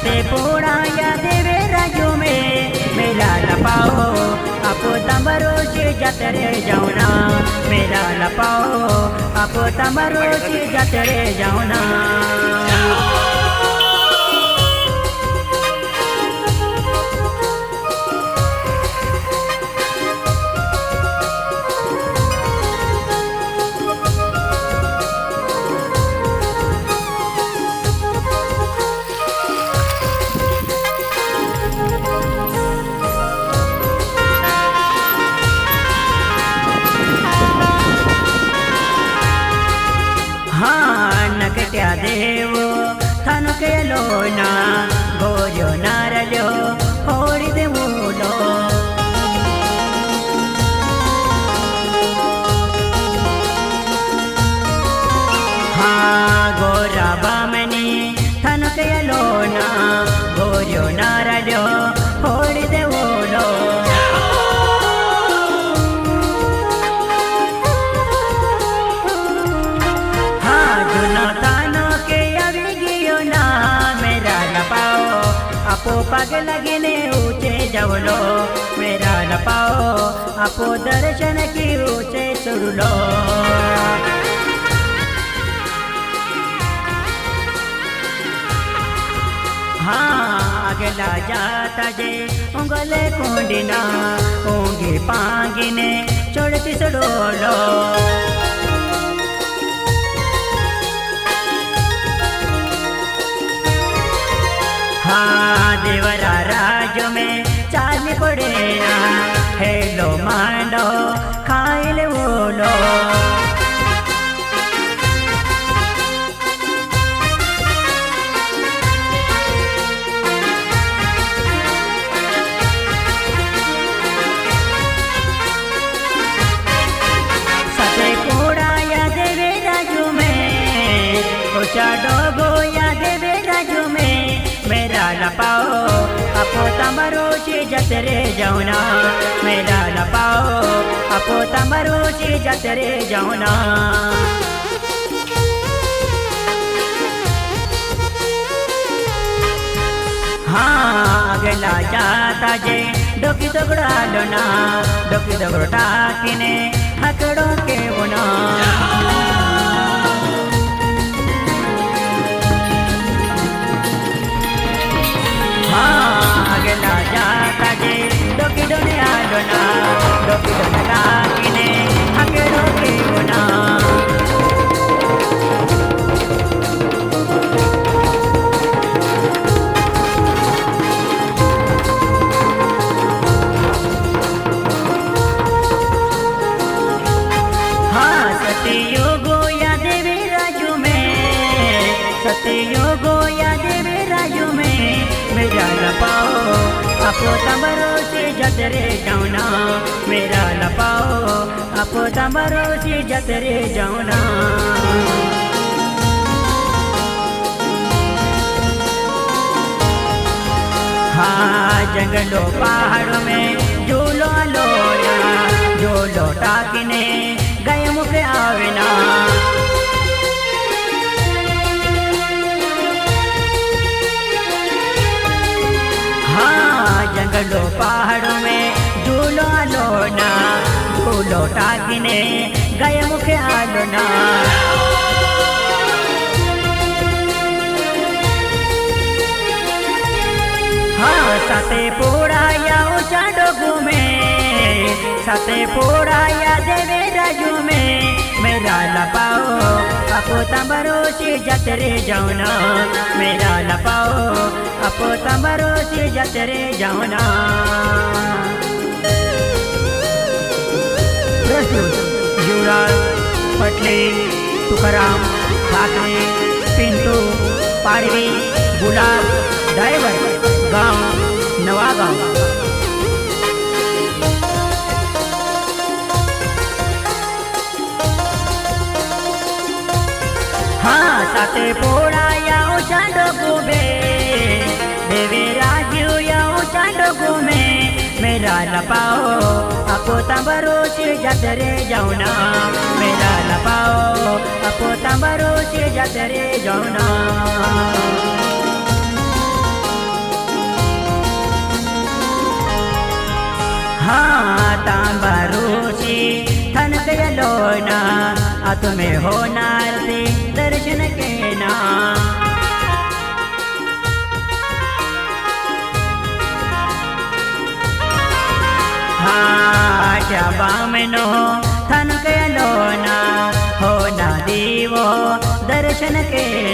साते पोड़ा या देवे राजू में मेरा लपाओ आपो तंबरो से जतरे जाऊना मेरा लपाओ आपो तंबरो से जतरे जाऊना नकट्या देव थानु के लोना गोजो नारलो होड़ी दे मूलो हाँ गोरा बामनी थानु के लोना गोजो नारलो होड़ी दे मूलो आपो पग लगने ऊंचे जवलो मेरा लपाओ आपो दर्शन की ऊंचे सुरलो हाँ अगला जाता जे उंगले कुंडिना ऊँगे पांगिने छोड़ती सड़ोलो हाँ देवरा राजो में चाल पड़े ना हेलो मांडो खाइले बोलो सते कोड़ा या देवे राजू में ऊंचा डोगो या देवे राजू में मेरा लपाओ आपो तंबरो से जतरे जाऊना मेरा लपाओ आपो तंबरो से जतरे जाऊना हाँ अगला जाता जे डोकी दगड़ा लोना डोकी दगड़ा किने हकड़ो के बुना अगला जाता जे डोकी डोने आलोना डोकी डोने काकिने हकेड़ो के गुना हाँ सतयुगो या देवी राजू में सतयुगो या देवी राजू में मेरा लपाओ आपो तंबरो से जतरे जाऊना मेरा लपाओ आपो तंबरो से जतरे जाऊना हाँ जंगलों पहाड़ों में झूलो लोना जो लौटा किने गए मुख आवेना जंगलों पहाड़ों में झूलो लोना झूलो टाकिने गए मुख आलोना हाँ साते पोड़ा या ऊंचा डोगू में साते पोड़ा या देवे राजू में मेरा लपाओ आपो तंबरो से जतरे जाऊना मेरा लपाओ आपो तंबरो से जतरे जाऊना युवराज पटले तुकाराम ठाकरे पिंटू पाड़वी गुलाब ड्राइवर गांव नवागांव हाँ साते पोड़ा या ऊंचा डोगू में देवे राजू या ऊंचा डोगू में मेरा लपाओ आपो तंबरो से जतरे जाऊना मेरा लपाओ आपो तंबरो से जतरे जाऊना तुम्हें होणार ते दर्शन के ना। हाँ बामनो थन के लोना हो ना दीवो दर्शन के